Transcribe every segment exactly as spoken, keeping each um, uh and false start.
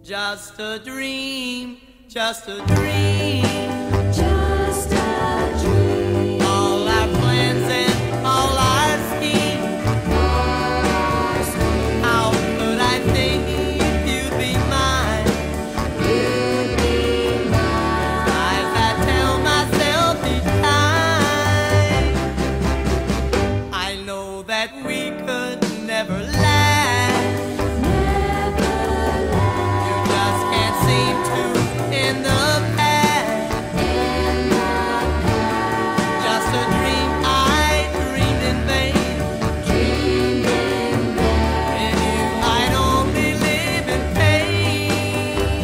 Just a dream, just a dream, just a dream. all our plans and all our schemes. How could I think you'd be mine? You'd be mine. Lies I tell myself each time. I know that we could never last. You just can't seem to end the past. Just a dream I dreamed in vain. In you I'd only live in pain.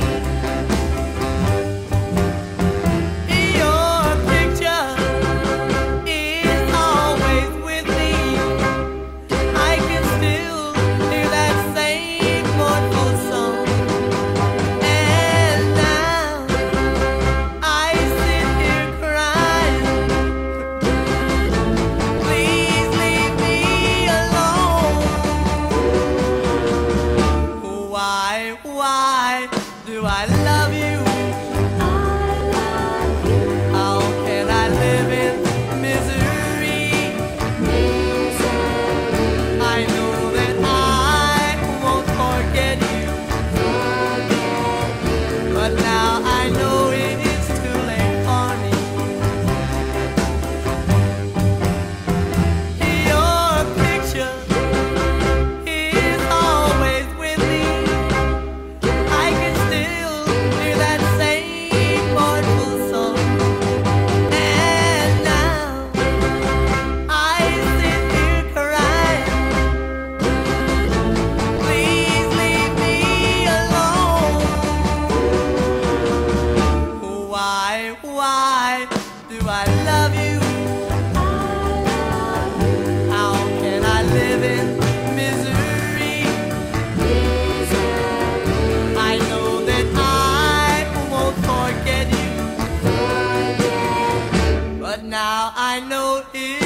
Your picture is always with me. I can still hear that same mournful song. And now I sit here crying. Please leave me alone. Why, why do I love you? How can I live in misery? I know that I won't forget you, but now I know it is too late for me. Your picture is always with me. I can still hear that same mournful song. And now I sit here crying. Please leave me alone. Why, why do I love you? How can I live in misery? I know that I won't forget you, but now I know it